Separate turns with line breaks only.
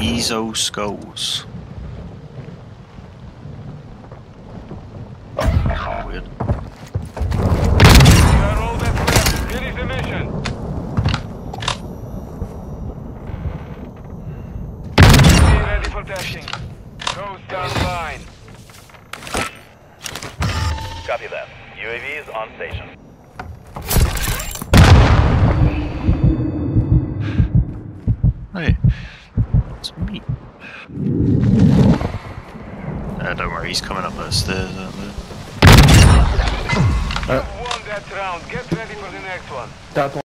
Ezo skulls. Weird.
Finish the mission. Be ready for testing. Ghost online.
Copy that. UAV is on station.
Hey, it's me. Don't worry, he's coming up those stairs, aren't they?
You won that round. Get ready for the next one.
That